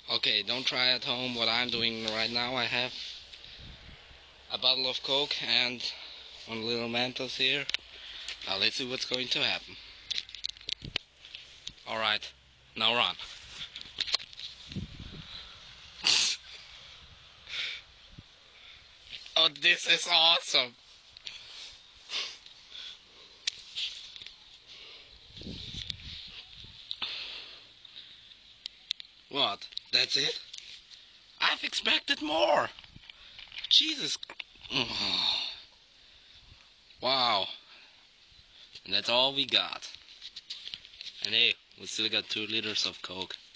Okay, don't try at home what I'm doing right now. I have a bottle of Coke and one little Mentos here. Now let's see what's going to happen. Alright, now run. Oh, this is awesome. What? That's it? I've expected more. Jesus. Wow. And that's all we got. And hey, we still got 2 liters of Coke.